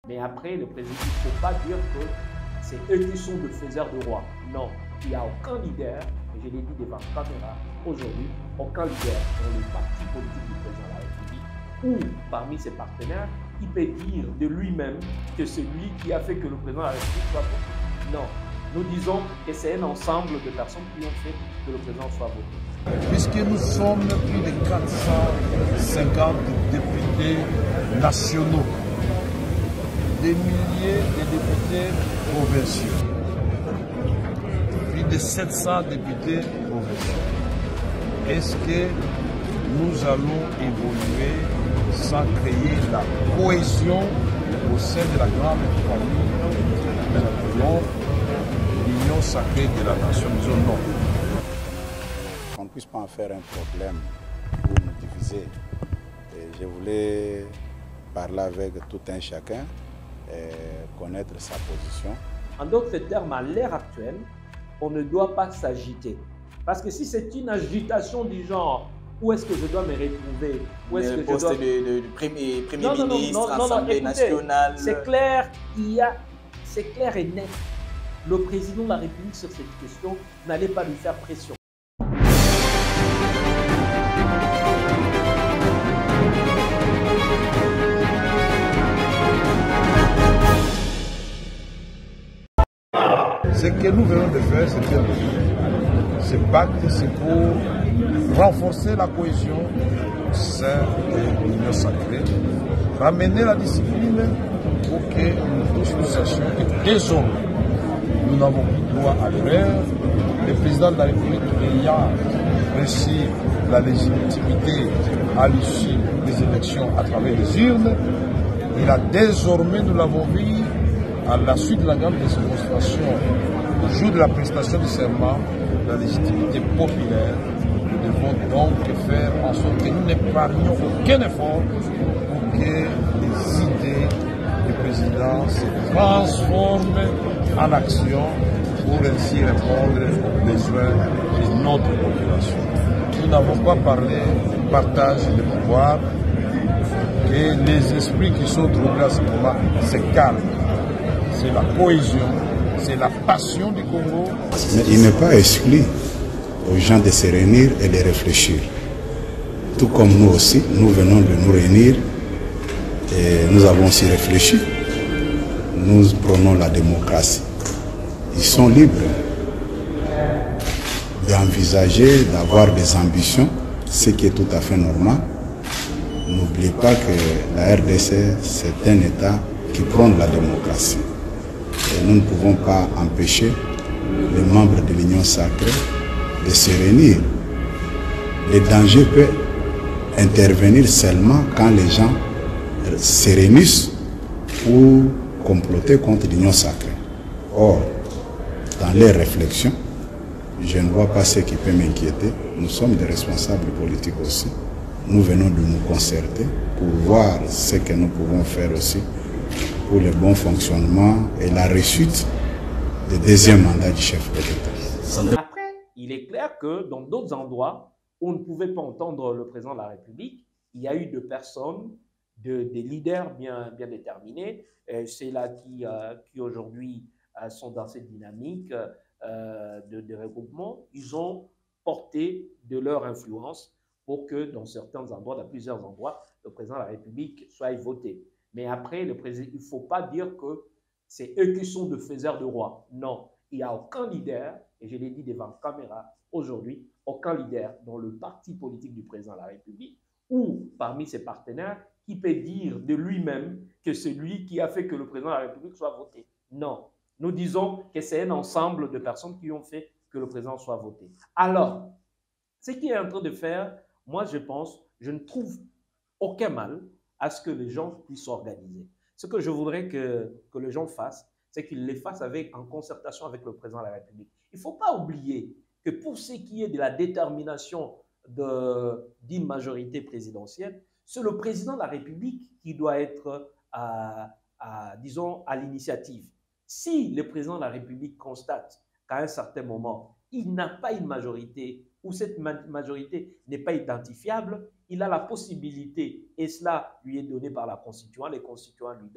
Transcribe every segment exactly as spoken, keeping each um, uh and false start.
Mais après, le président, il ne faut pas dire que c'est eux qui sont de faiseurs de roi. Non, il n'y a aucun leader, et je l'ai dit devant la caméra aujourd'hui, aucun leader dans le parti politique du président de la République ou parmi ses partenaires qui peut dire de lui-même que c'est lui qui a fait que le président de la République soit voté. Non, nous disons que c'est un ensemble de personnes qui ont fait que le président soit voté. Puisque nous sommes plus de quatre cent cinquante députés nationaux, des milliers de députés provinciaux, plus de sept cents députés provinciaux. Est-ce que nous allons évoluer sans créer la cohésion au sein de la grande famille que nous appelons l'union sacrée de la nation? Nous disons non. Qu'on ne puisse pas en faire un problème pour nous diviser. Et je voulais parler avec tout un chacun et connaître sa position. En d'autres termes, à l'ère actuelle, on ne doit pas s'agiter. Parce que si c'est une agitation du genre, où est-ce que je dois me retrouver? Où est-ce le que poste je dois... de, de, de premier, premier non, non, ministre, non, non, Assemblée non, écoutez, nationale. C'est clair, il y a, c'est clair et net. Le président de la République sur cette question n'allait pas lui faire pression. Ce que nous venons de faire, c'est que ce pacte, c'est pour renforcer la cohésion au sein de l'union sacrée, ramener la discipline pour que nous tous nous sachions que désormais, nous n'avons plus droit à l'erreur. Le président de la République ayant reçu la légitimité à l'issue des élections à travers les urnes, il a désormais, nous l'avons vu, à la suite de la grande démonstration, le jour de la prestation du serment, la légitimité populaire, nous devons donc faire en sorte que nous n'épargnions aucun effort pour que les idées du président se transforment en action pour ainsi répondre aux besoins de notre population. Nous n'avons pas parlé du partage de pouvoir et les esprits qui sont troublés à ce moment se calment. C'est la cohésion, c'est la passion du Congo. Mais il n'est pas exclu aux gens de se réunir et de réfléchir. Tout comme nous aussi, nous venons de nous réunir et nous avons aussi réfléchi. Nous prenons la démocratie. Ils sont libres d'envisager, d'avoir des ambitions, ce qui est tout à fait normal. N'oubliez pas que la R D C, c'est un État qui prône la démocratie. Et nous ne pouvons pas empêcher les membres de l'Union sacrée de se réunir. Le danger peut intervenir seulement quand les gens se réunissent pour comploter contre l'Union sacrée. Or, dans les réflexions, je ne vois pas ce qui peut m'inquiéter. Nous sommes des responsables politiques aussi. Nous venons de nous concerter pour voir ce que nous pouvons faire aussi pour le bon fonctionnement et la réussite du deuxième mandat du chef de l'État. Après, il est clair que dans d'autres endroits où on ne pouvait pas entendre le président de la République, il y a eu de personnes, de, des leaders bien, bien déterminés, c'est là qui, euh, qui aujourd'hui euh, sont dans cette dynamique euh, de, de regroupement. Ils ont porté de leur influence pour que dans certains endroits, dans plusieurs endroits, le président de la République soit voté. Mais après, le président, il ne faut pas dire que c'est eux qui sont de faiseurs de roi. Non, il n'y a aucun leader, et je l'ai dit devant la caméra aujourd'hui, aucun leader dans le parti politique du président de la République ou parmi ses partenaires qui peut dire de lui-même que c'est lui qui a fait que le président de la République soit voté. Non, nous disons que c'est un ensemble de personnes qui ont fait que le président soit voté. Alors, ce qu'il est en train de faire, moi je pense, je ne trouve aucun mal à ce que les gens puissent s'organiser. Ce que je voudrais que, que les gens fassent, c'est qu'ils les fassent avec, en concertation avec le président de la République. Il ne faut pas oublier que pour ce qui est de la détermination d'une majorité présidentielle, c'est le président de la République qui doit être, à, à, disons, à l'initiative. Si le président de la République constate qu'à un certain moment, il n'a pas une majorité ou cette majorité n'est pas identifiable, il a la possibilité, et cela lui est donné par la Constituante, les constituants lui donnent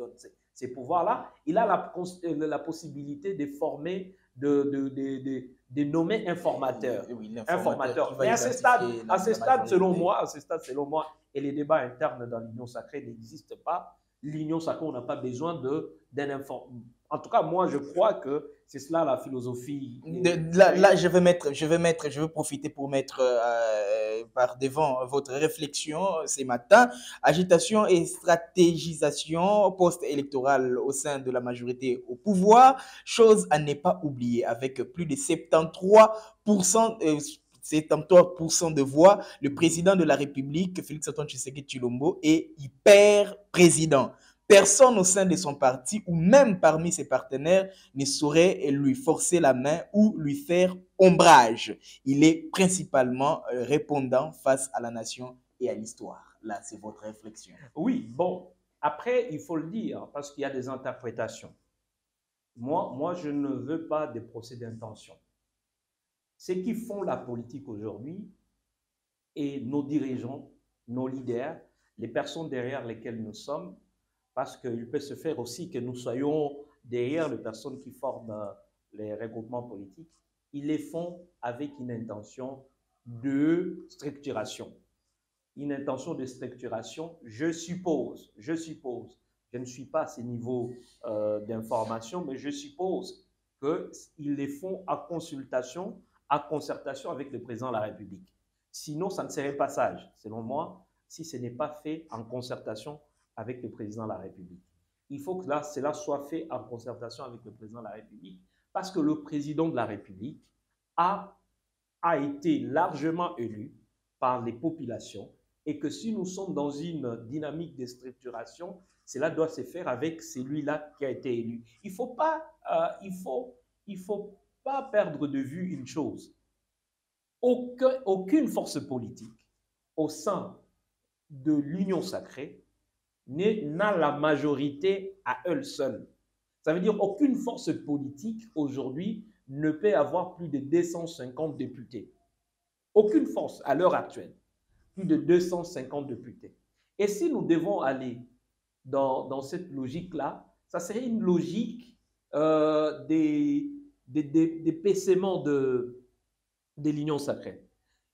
ces pouvoirs-là, il a la, la possibilité de former, de, de, de, de, de nommer informateurs. Oui, informateurs. Mais à ce stade, à ce stade selon moi, à ce stade, selon moi, et les débats internes dans l'Union sacrée n'existent pas. L'Union sacrée, on n'a pas besoin d'un informateur. En tout cas, moi, je crois que c'est cela la philosophie. De, là, là, je vais mettre, je vais mettre, je vais profiter pour mettre euh, par devant votre réflexion ce matin. Agitation et stratégisation post-électorale au sein de la majorité au pouvoir. Chose à ne pas oublier, avec plus de soixante-treize pour cent euh, soixante-treize pour cent de voix, le président de la République, Félix-Antoine Tshisekedi Tshilombo, est hyper président. Personne au sein de son parti ou même parmi ses partenaires ne saurait lui forcer la main ou lui faire ombrage. Il est principalement répondant face à la nation et à l'histoire. Là, c'est votre réflexion. Oui, bon, après, il faut le dire, parce qu'il y a des interprétations. Moi, moi, je ne veux pas des procès d'intention. Ceux qui font la politique aujourd'hui et nos dirigeants, nos leaders, les personnes derrière lesquelles nous sommes, parce qu'il peut se faire aussi que nous soyons derrière les personnes qui forment les regroupements politiques, ils les font avec une intention de structuration. Une intention de structuration, je suppose, je suppose, je ne suis pas à ce niveau euh, d'information, mais je suppose qu'ils les font à consultation, à concertation avec le président de la République. Sinon, ça ne serait pas sage, selon moi, si ce n'est pas fait en concertation avec le président de la République. Il faut que là, cela soit fait en concertation avec le président de la République, parce que le président de la République a, a été largement élu par les populations et que si nous sommes dans une dynamique de structuration, cela doit se faire avec celui-là qui a été élu. Il ne faut pas, euh, il faut, il faut pas perdre de vue une chose. Aucun, aucune force politique au sein de l'Union sacrée n'a la majorité à elle seule. Ça veut dire qu'aucune force politique aujourd'hui ne peut avoir plus de deux cent cinquante députés. Aucune force à l'heure actuelle, plus de deux cent cinquante députés. Et si nous devons aller dans, dans cette logique-là, ça serait une logique euh, des, des, des, des paissements de, de l'Union sacrée.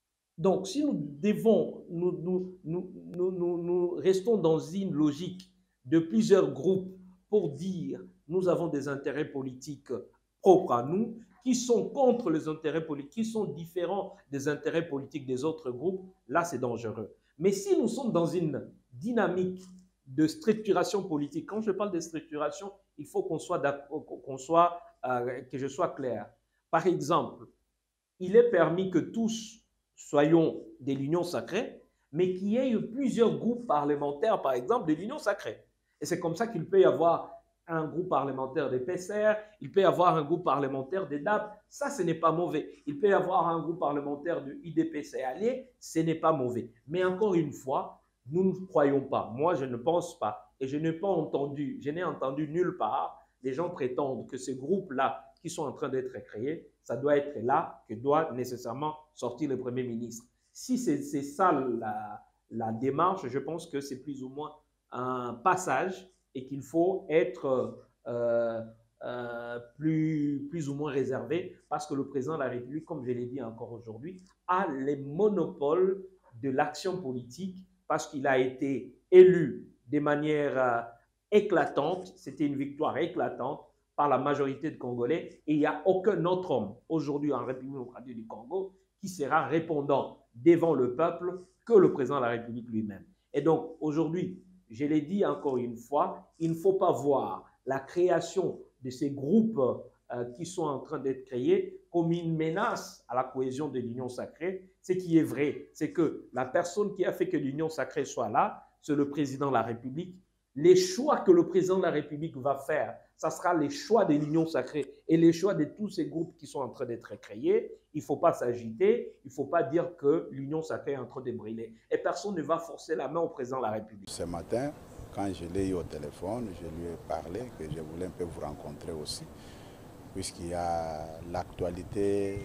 Donc, si nous devons, nous, nous, nous, nous, nous, nous restons dans une logique de plusieurs groupes pour dire nous avons des intérêts politiques propres à nous, qui sont contre les intérêts politiques, qui sont différents des intérêts politiques des autres groupes, là c'est dangereux. Mais si nous sommes dans une dynamique de structuration politique, quand je parle de structuration, il faut qu'on soit, qu'on soit euh, que je sois clair. Par exemple, il est permis que tous soyons de l'Union sacrée, mais qu'il y ait plusieurs groupes parlementaires, par exemple, de l'Union sacrée. Et c'est comme ça qu'il peut y avoir un groupe parlementaire des P C R, il peut y avoir un groupe parlementaire des D A P, ça, ce n'est pas mauvais. Il peut y avoir un groupe parlementaire de U D P C allié, ce n'est pas mauvais. Mais encore une fois, nous ne croyons pas. Moi, je ne pense pas. Et je n'ai pas entendu, je n'ai entendu nulle part les gens prétendent que ces groupes-là qui sont en train d'être créés, ça doit être là que doit nécessairement sortir le Premier ministre. Si c'est ça la, la démarche, je pense que c'est plus ou moins un passage et qu'il faut être euh, euh, plus, plus ou moins réservé parce que le président de la République, comme je l'ai dit encore aujourd'hui, a les monopoles de l'action politique parce qu'il a été élu de manière euh, éclatante, c'était une victoire éclatante par la majorité de Congolais et il n'y a aucun autre homme aujourd'hui en République démocratique du Congo qui sera répondant devant le peuple que le président de la République lui-même. Et donc aujourd'hui, je l'ai dit encore une fois, il ne faut pas voir la création de ces groupes euh, qui sont en train d'être créés comme une menace à la cohésion de l'Union sacrée. Ce qui est vrai, c'est que la personne qui a fait que l'Union sacrée soit là, c'est le président de la République. Les choix que le président de la République va faire, ça sera les choix de l'Union sacrée et les choix de tous ces groupes qui sont en train d'être créés. Il ne faut pas s'agiter, il ne faut pas dire que l'Union sacrée est en train de brûler. Et personne ne va forcer la main au président de la République. Ce matin, quand je l'ai eu au téléphone, je lui ai parlé que je voulais un peu vous rencontrer aussi, puisqu'il y a l'actualité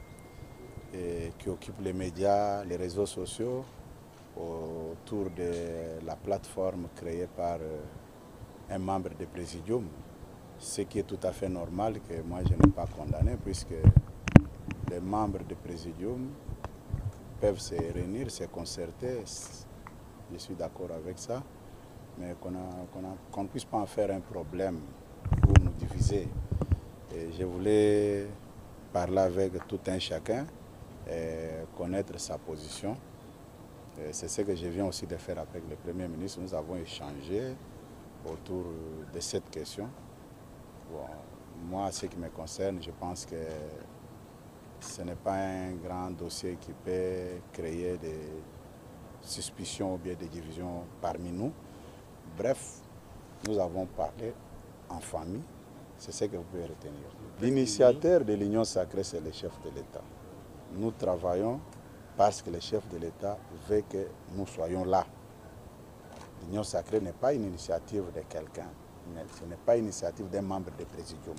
qui occupe les médias, les réseaux sociaux, autour de la plateforme créée par un membre de présidium, ce qui est tout à fait normal que moi je n'ai pas condamné, puisque les membres de présidium peuvent se réunir, se concerter. Je suis d'accord avec ça, mais qu'on qu'on qu'on ne puisse pas en faire un problème pour nous diviser. Et je voulais parler avec tout un chacun et connaître sa position. C'est ce que je viens aussi de faire avec le Premier ministre. Nous avons échangé autour de cette question. Bon, moi, ce qui me concerne, je pense que ce n'est pas un grand dossier qui peut créer des suspicions ou bien des divisions parmi nous. Bref, nous avons parlé en famille. C'est ce que vous pouvez retenir. L'initiateur de l'Union sacrée, c'est le chef de l'État. Nous travaillons parce que le chef de l'État veut que nous soyons là. L'Union sacrée n'est pas une initiative de quelqu'un, ce n'est pas une initiative d'un membre du présidium.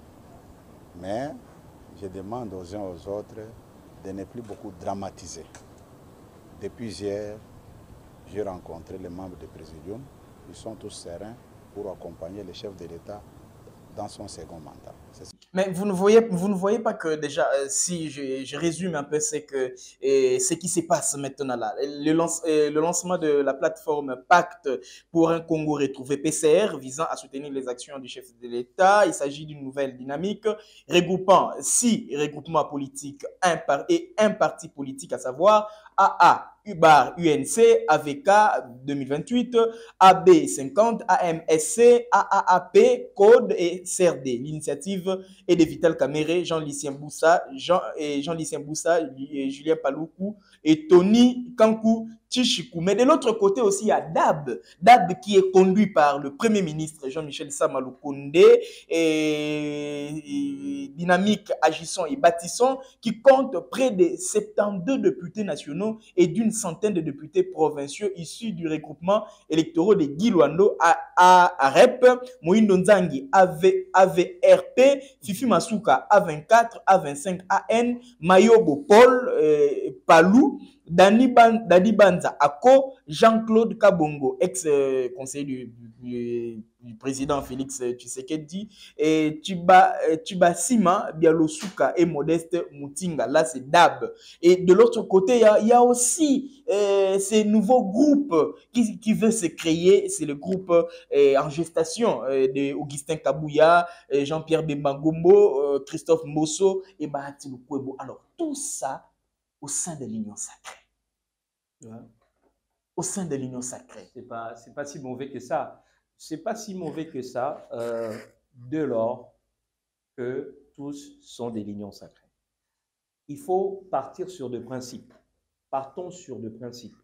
Mais je demande aux uns et aux autres de ne plus beaucoup dramatiser. Depuis hier, j'ai rencontré les membres du présidium. Ils sont tous sereins pour accompagner le chef de l'État dans son second mandat. Mais vous ne voyez, vous ne voyez pas que déjà, euh, si je, je résume un peu, c'est que euh, ce qui se passe maintenant là, le, lance, euh, le lancement de la plateforme Pacte pour un Congo retrouvé P C R visant à soutenir les actions du chef de l'État, il s'agit d'une nouvelle dynamique regroupant six regroupements politiques un par, et un parti politique, à savoir A A, U B A R, U N C, A V K deux mille vingt-huit, A B cinquante, A M S C, A A A P, Code et C R D. L'initiative est de Vital Kamere, Jean-Lucien Boussa, Jean, et Jean-Lucien Boussa, et Julien Paloukou et Tony Kankou Tchichikou. Mais de l'autre côté aussi, il y a D A B. D A B qui est conduit par le Premier ministre Jean-Michel Samalou Koundé et, et Dynamique Agissons et Bâtissons qui compte près de soixante-douze députés nationaux et d'une centaine de députés provinciaux issus du regroupement électoral de Guy Luando à, à, à R E P, Moïndo Nzangi A V R P, Fifi Masuka A vingt-quatre, A vingt-cinq A N, Mayobo Paul, euh, Palou, Dani, Ban, Dani Banza Ako, Jean-Claude Kabongo, ex-conseiller du, du, du président Félix Tshisekedi, et Tuba, Tuba Sima, Bialosuka et Modeste Moutinga. Là, c'est D A B. Et de l'autre côté, il y, y a aussi euh, ces nouveaux groupes qui, qui veulent se créer. C'est le groupe euh, en gestation euh, de Augustin Kabouya, euh, Jean-Pierre Bembangombo, euh, Christophe Mosso et Bahati Lukwebo. Alors, tout ça au sein de l'Union sacrée. Ouais. Au sein de l'Union sacrée. C'est pas, c'est pas si mauvais que ça. C'est pas si mauvais que ça, euh, dès lors que tous sont des l'Union sacrée. Il faut partir sur des principes. Partons sur des principes.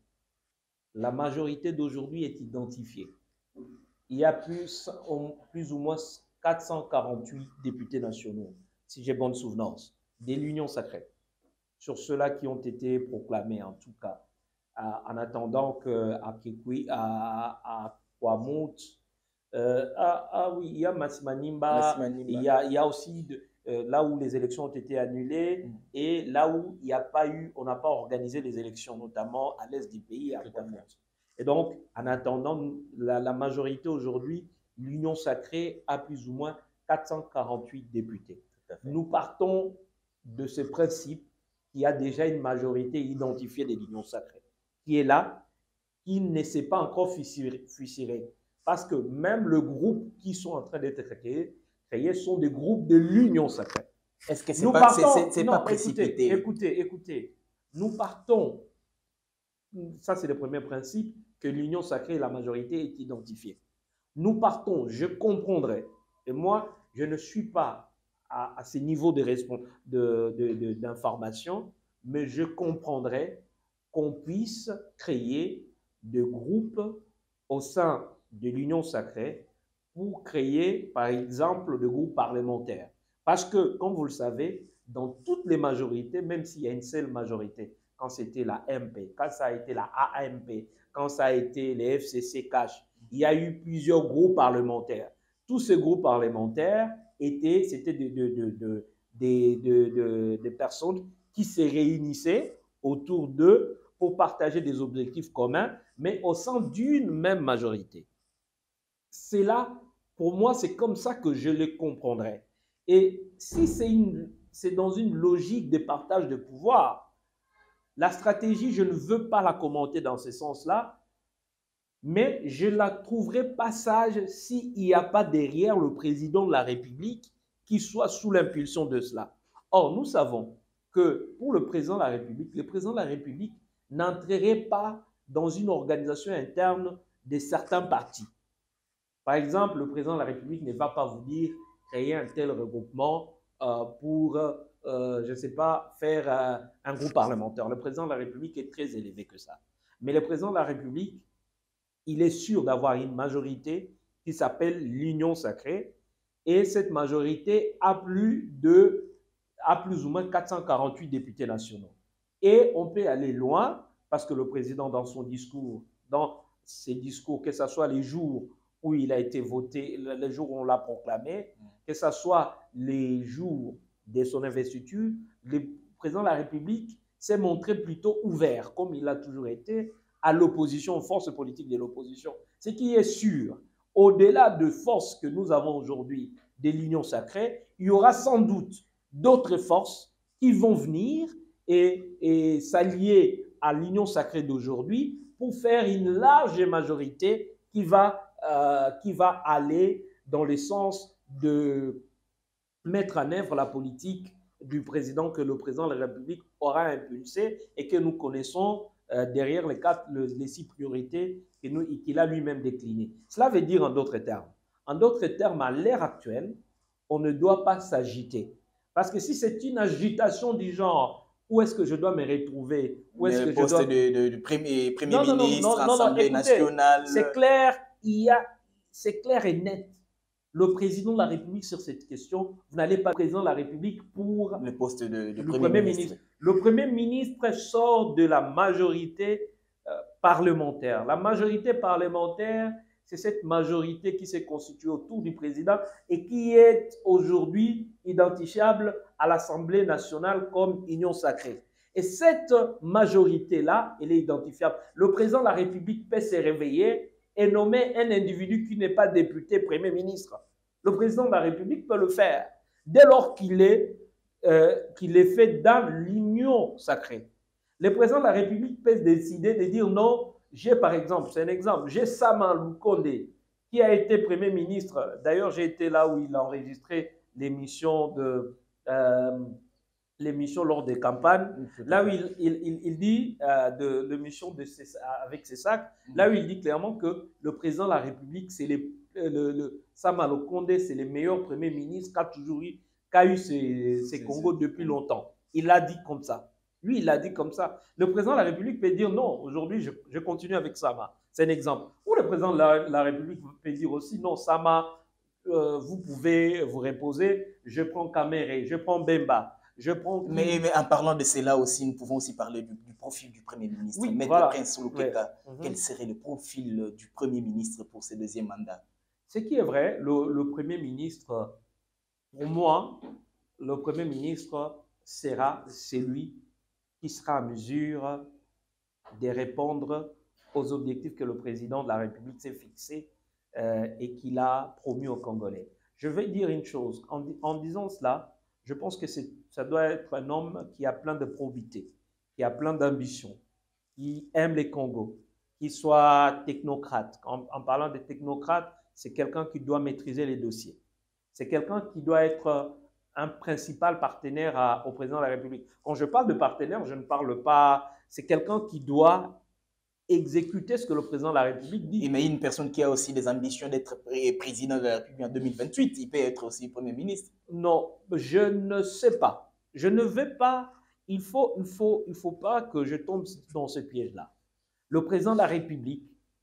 La majorité d'aujourd'hui est identifiée. Il y a plus, plus ou moins quatre cent quarante-huit députés nationaux, si j'ai bonne souvenance, de l'Union sacrée. Sur ceux-là qui ont été proclamés, en tout cas, à, en attendant qu'à Kekui, à, à Kwamut, euh, ah, ah oui, il y a Massimanimba, il y a, il y a aussi de, euh, là où les élections ont été annulées mm. et là où il n'y a pas eu, on n'a pas organisé les élections, notamment à l'est du pays, à Kwamut. Et donc, en attendant, la, la majorité aujourd'hui, l'Union sacrée a plus ou moins quatre cent quarante-huit députés. Nous partons de ce principe qu'il y a déjà une majorité identifiée de l'Union sacrée, qui est là, qui ne s'est pas encore fusillé. Parce que même le groupe qui sont en train d'être créés, créés sont des groupes de l'Union sacrée. Est-ce que c'est pas, c'est, c'est pas précipité? Écoutez, écoutez, écoutez, nous partons, ça c'est le premier principe, que l'Union sacrée et la majorité est identifiée. Nous partons, je comprendrai, et moi, je ne suis pas à, à ces niveaux de, de, de, de, d'information, mais je comprendrai qu'on puisse créer des groupes au sein de l'Union sacrée pour créer, par exemple, des groupes parlementaires. Parce que, comme vous le savez, dans toutes les majorités, même s'il y a une seule majorité, quand c'était la M P, quand ça a été la A M P, quand ça a été les F C C Cash, il y a eu plusieurs groupes parlementaires. Tous ces groupes parlementaires étaient, c'était des de, de, de, de, de, de, de personnes qui se réunissaient autour d'eux pour partager des objectifs communs, mais au sein d'une même majorité. c'est là, pour moi, c'est comme ça que je le comprendrais. Et si c'est dans une logique de partage de pouvoir, la stratégie, je ne veux pas la commenter dans ce sens-là, mais je la trouverai pas sage s'il n'y a pas derrière le président de la République qui soit sous l'impulsion de cela. Or, nous savons que pour le président de la République, le président de la République n'entrerait pas dans une organisation interne de certains partis. Par exemple, le président de la République ne va pas vous dire créer un tel regroupement euh, pour, euh, je ne sais pas, faire euh, un groupe parlementaire. Le président de la République est très élevé que ça. Mais le président de la République, il est sûr d'avoir une majorité qui s'appelle l'Union sacrée. Et cette majorité a plus, de, a plus ou moins quatre cent quarante-huit députés nationaux. Et on peut aller loin parce que le président, dans son discours, dans ses discours, que ce soit les jours où il a été voté, les jours où on l'a proclamé, que ce soit les jours de son investiture, le président de la République s'est montré plutôt ouvert, comme il a toujours été, à l'opposition, aux forces politiques de l'opposition. Ce qui est sûr, au-delà de forces que nous avons aujourd'hui de l'Union sacrée, il y aura sans doute d'autres forces qui vont venir et, et s'allier à l'Union sacrée d'aujourd'hui pour faire une large majorité qui va, euh, qui va aller dans le sens de mettre en œuvre la politique du président que le président de la République aura impulsé et que nous connaissons euh, derrière les, quatre, le, les six priorités qu'il a lui-même déclinées. Cela veut dire en d'autres termes. En d'autres termes, à l'ère actuelle, on ne doit pas s'agiter. Parce que si c'est une agitation du genre, où est-ce que je dois me retrouver? Où est-ce que poste je dois... de, de, de premier, premier non, non, ministre, non, non, non, Assemblée non, écoutez, nationale. C'est clair, il y a, c'est clair et net. Le président de la République sur cette question, vous n'allez pas président de la République pour le poste de, de le premier, premier ministre. ministre. Le Premier ministre sort de la majorité euh, parlementaire. La majorité parlementaire, c'est cette majorité qui s'est constituée autour du président et qui est aujourd'hui identifiable à l'Assemblée nationale comme union sacrée. Et cette majorité-là, elle est identifiable. Le président de la République peut se réveiller et nommer un individu qui n'est pas député Premier ministre. Le président de la République peut le faire dès lors qu'il est, euh, qu'il est fait dans l'union sacrée. Le président de la République peut décider de dire non. J'ai par exemple, c'est un exemple, j'ai Sama Lukonde qui a été Premier ministre. D'ailleurs, j'ai été là où il a enregistré l'émission de euh, l'émission lors des campagnes. Là où il, il, il, il dit euh, de l'émission de avec Cessac, là où il dit clairement que le président de la République, c'est le, le, le Sama Lukonde, c'est le meilleur Premier ministre qu'a toujours eu, qu'a eu ces, ces Congos depuis longtemps. Il l'a dit comme ça. Lui, il l'a dit comme ça. Le président de la République peut dire non, aujourd'hui, je, je continue avec Sama. C'est un exemple. Ou le président de la, la République peut dire aussi non, Sama, euh, vous pouvez vous reposer. Je prends Kamere, je prends Bemba. Je prends... mais, mais en parlant de cela aussi, nous pouvons aussi parler du, du profil du Premier ministre. Oui, Maître voilà. Prince Solokeka, ouais. Quel serait le profil du Premier ministre pour ce deuxième mandat? Ce qui est vrai, le, le Premier ministre, pour moi, le Premier ministre sera celui qui sera en mesure de répondre aux objectifs que le président de la République s'est fixés euh, et qu'il a promis aux Congolais. Je vais dire une chose, en, en disant cela, je pense que ça doit être un homme qui a plein de probité, qui a plein d'ambition, qui aime les Congos, qui soit technocrate. En, en parlant de technocrate, c'est quelqu'un qui doit maîtriser les dossiers. C'est quelqu'un qui doit être un principal partenaire à, au président de la République. Quand je parle de partenaire, je ne parle pas... C'est quelqu'un qui doit exécuter ce que le président de la République dit. Mais une personne qui a aussi des ambitions d'être président de la République en deux mille vingt-huit, il peut être aussi Premier ministre. Non, je ne sais pas. Je ne vais pas... Il faut, il faut, il faut pas que je tombe dans ce piège-là. Le président de la République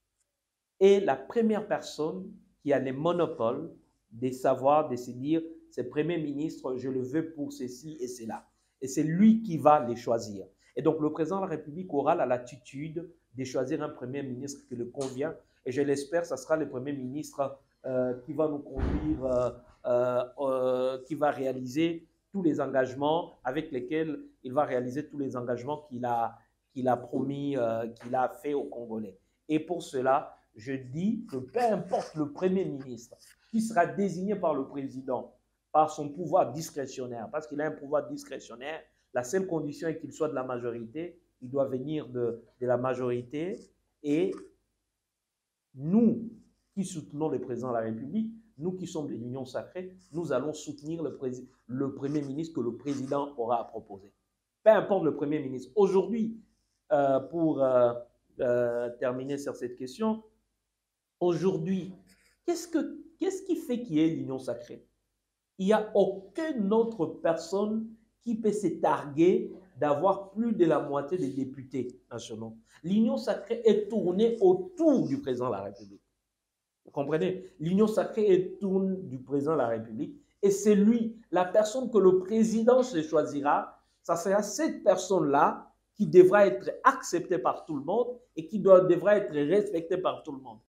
est la première personne qui a les monopoles des savoirs, de se dire c'est Premier ministre, je le veux pour ceci et cela. Et c'est lui qui va les choisir. Et donc, le président de la République aura la latitude de choisir un Premier ministre qui le convient. Et je l'espère, ce sera le Premier ministre euh, qui va nous conduire, euh, euh, euh, qui va réaliser tous les engagements avec lesquels il va réaliser tous les engagements qu'il a, qu'il a promis, euh, qu'il a fait aux Congolais. Et pour cela, je dis que peu importe le Premier ministre qui sera désigné par le président, par son pouvoir discrétionnaire, parce qu'il a un pouvoir discrétionnaire, la seule condition est qu'il soit de la majorité, il doit venir de, de la majorité, et nous qui soutenons le président de la République, nous qui sommes de l'Union sacrée, nous allons soutenir le, le Premier ministre que le président aura à proposer. Peu importe le Premier ministre. Aujourd'hui, euh, pour euh, euh, terminer sur cette question, aujourd'hui, qu'est-ce que, qu'est-ce qui fait qu'il y ait l'Union sacrée? Il n'y a aucune autre personne qui peut se targuer d'avoir plus de la moitié des députés nationaux. L'Union sacrée est tournée autour du président de la République. Vous comprenez? L'Union sacrée est tournée du président de la République et c'est lui, la personne que le président se choisira, ça sera cette personne-là qui devra être acceptée par tout le monde et qui doit, devra être respectée par tout le monde.